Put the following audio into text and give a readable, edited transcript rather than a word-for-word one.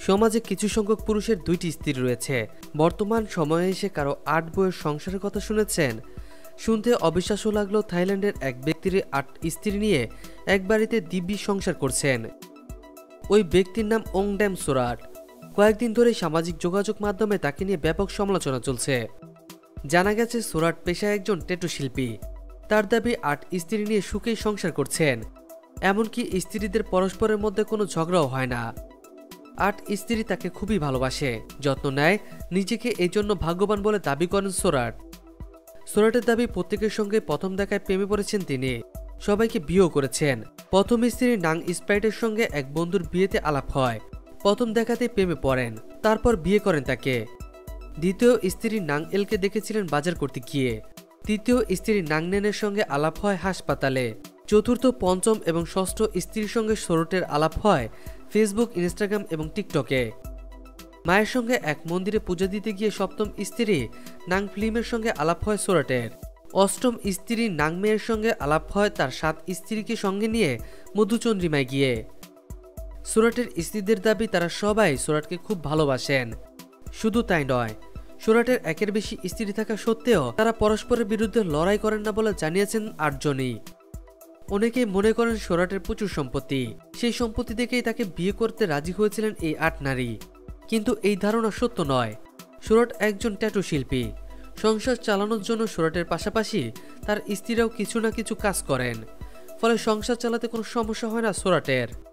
সমাজে কিছু সংখ্যক পুরুষের দুইটি স্ত্রী রয়েছে। বর্তমান সময়ে এসে কারো ৮ বউয়ের সংসারের কথা শুনেছেন? শুনতে অবিশ্বাস্য লাগলেও থাইল্যান্ডের এক ব্যক্তির ৮ স্ত্রী নিয়ে এক বাড়িতে দিব্যি সংসার করছেন। ওই ব্যক্তির নাম ওংড্যাম সোরাট। কয়েকদিন ধরে সামাজিক যোগাযোগ মাধ্যমে তাকে নিয়ে ব্যাপক সমালোচনা চলছে। জানা গেছে সোরাট পেশায় একজন ট্যাটু শিল্পী। তার দাবি ৮ স্ত্রী নিয়ে সুখেই সংসার করছেন, এমনকি স্ত্রীদের পরস্পরের মধ্যে কোনো ঝগড়াও হয় না। ৮ স্ত্রী তাকে খুবই ভালোবাসে, যত্ন নেয়, নিজেকে এই জন্য ভাগ্যবান বলে দাবি করেন সোরাট। সোরাটের দাবি প্রত্যেকের সঙ্গে প্রথম দেখায় প্রেমে পড়েছেন তিনি, সবাইকে বিয়েও করেছেন। প্রথম স্ত্রী নাং স্প্রাইটের সঙ্গে এক বন্ধুর বিয়েতে আলাপ হয়, প্রথম দেখাতে প্রেমে পড়েন, তারপর বিয়ে করেন তাকে। দ্বিতীয় স্ত্রী নাং এলকে দেখেছিলেন বাজার করতে গিয়ে। তৃতীয় স্ত্রী নাং নেনের সঙ্গে আলাপ হয় হাসপাতালে। চতুর্থ, পঞ্চম এবং ষষ্ঠ স্ত্রীর সঙ্গে সোরাটের আলাপ হয় ফেসবুক, ইনস্টাগ্রাম এবং টিকটকে। মায়ের সঙ্গে এক মন্দিরে পূজা দিতে গিয়ে সপ্তম স্ত্রী নাং ফিল্মের সঙ্গে আলাপ হয় সোরাটের। অষ্টম স্ত্রী নাং মেয়ের সঙ্গে আলাপ হয় তার ৭ স্ত্রীকে সঙ্গে নিয়ে মধুচন্দ্রিমায় গিয়ে। সোরাটের স্ত্রীদের দাবি তারা সবাই সোরাটকে খুব ভালোবাসেন। শুধু তাই নয়, সোরাটের একের বেশি স্ত্রী থাকা সত্ত্বেও তারা পরস্পরের বিরুদ্ধে লড়াই করেন না বলে জানিয়েছেন ৮ জনই। অনেকেই মনে করেন সোরাটের প্রচুর সম্পত্তি, সেই সম্পত্তি দেখেই তাকে বিয়ে করতে রাজি হয়েছিলেন এই ৮ নারী। কিন্তু এই ধারণা সত্য নয়। সোরাট একজন ট্যাটু শিল্পী। সংসার চালানোর জন্য সোরাটের পাশাপাশি তার স্ত্রীরাও কিছু না কিছু কাজ করেন, ফলে সংসার চালাতে কোনো সমস্যা হয় না সোরাটের।